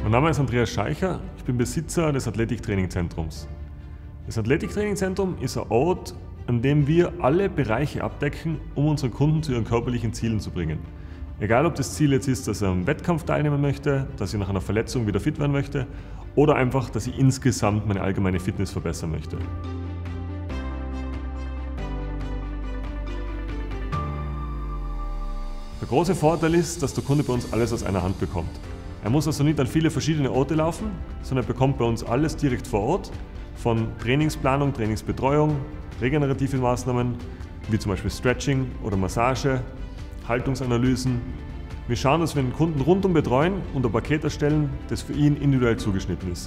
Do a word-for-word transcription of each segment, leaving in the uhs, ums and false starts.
Mein Name ist Andreas Scheicher, ich bin Besitzer des Athletiktrainingzentrums. Das Athletiktrainingzentrum ist ein Ort, an dem wir alle Bereiche abdecken, um unsere Kunden zu ihren körperlichen Zielen zu bringen. Egal ob das Ziel jetzt ist, dass er am Wettkampf teilnehmen möchte, dass er nach einer Verletzung wieder fit werden möchte oder einfach, dass ich insgesamt meine allgemeine Fitness verbessern möchte. Der große Vorteil ist, dass der Kunde bei uns alles aus einer Hand bekommt. Er muss also nicht an viele verschiedene Orte laufen, sondern er bekommt bei uns alles direkt vor Ort, von Trainingsplanung, Trainingsbetreuung, regenerative Maßnahmen, wie zum Beispiel Stretching oder Massage, Haltungsanalysen. Wir schauen, dass wir den Kunden rundum betreuen und ein Paket erstellen, das für ihn individuell zugeschnitten ist.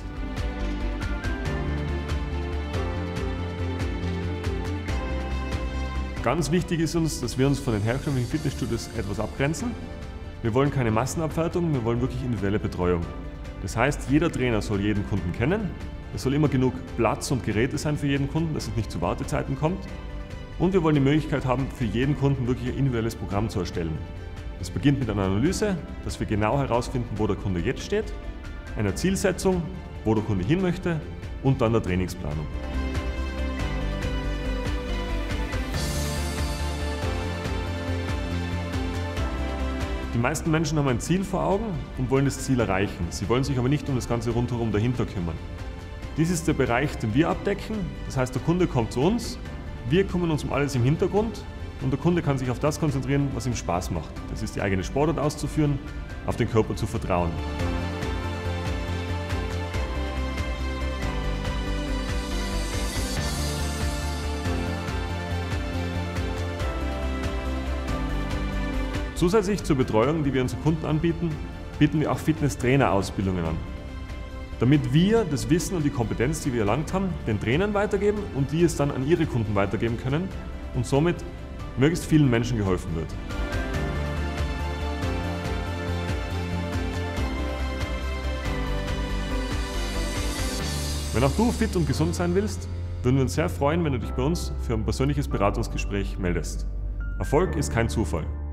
Ganz wichtig ist uns, dass wir uns von den herkömmlichen Fitnessstudios etwas abgrenzen. Wir wollen keine Massenabfertigung, wir wollen wirklich individuelle Betreuung. Das heißt, jeder Trainer soll jeden Kunden kennen, es soll immer genug Platz und Geräte sein für jeden Kunden, dass es nicht zu Wartezeiten kommt. Und wir wollen die Möglichkeit haben, für jeden Kunden wirklich ein individuelles Programm zu erstellen. Das beginnt mit einer Analyse, dass wir genau herausfinden, wo der Kunde jetzt steht, einer Zielsetzung, wo der Kunde hin möchte und dann der Trainingsplanung. Die meisten Menschen haben ein Ziel vor Augen und wollen das Ziel erreichen. Sie wollen sich aber nicht um das Ganze rundherum dahinter kümmern. Dies ist der Bereich, den wir abdecken. Das heißt, der Kunde kommt zu uns, wir kümmern uns um alles im Hintergrund und der Kunde kann sich auf das konzentrieren, was ihm Spaß macht. Das ist die eigene Sportart auszuführen, auf den Körper zu vertrauen. Zusätzlich zur Betreuung, die wir unseren Kunden anbieten, bieten wir auch Fitness-Trainer-Ausbildungen an. Damit wir das Wissen und die Kompetenz, die wir erlangt haben, den Trainern weitergeben und die es dann an ihre Kunden weitergeben können und somit möglichst vielen Menschen geholfen wird. Wenn auch du fit und gesund sein willst, würden wir uns sehr freuen, wenn du dich bei uns für ein persönliches Beratungsgespräch meldest. Erfolg ist kein Zufall.